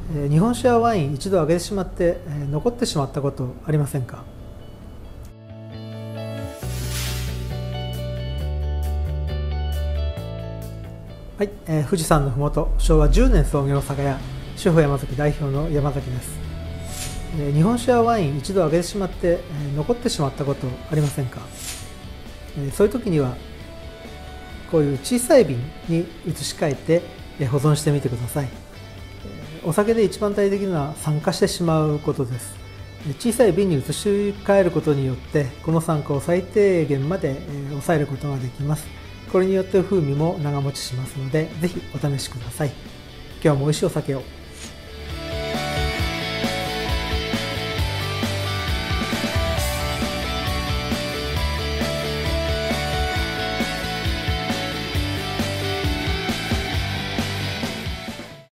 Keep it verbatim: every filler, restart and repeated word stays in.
えー日本酒やワイン一度揚げてしまって、えー残ってしまったことありませんか？はい、えー富士山のふもと、しょうわじゅうねん創業の酒屋、主婦山崎代表の山崎です。えー日本酒やワイン一度揚げてしまって、えー残ってしまったことありませんか？えーそういう時にはこういう小さい瓶に移し替えてえー保存してみてください。えーお酒で一番大切なのは酸化してしまうことです。えー小さい瓶に移し替えることによってこの酸化を最低限までえー抑えることができます。これによって風味も長持ちしますので、ぜひお試しください。今日も美味しいお酒を。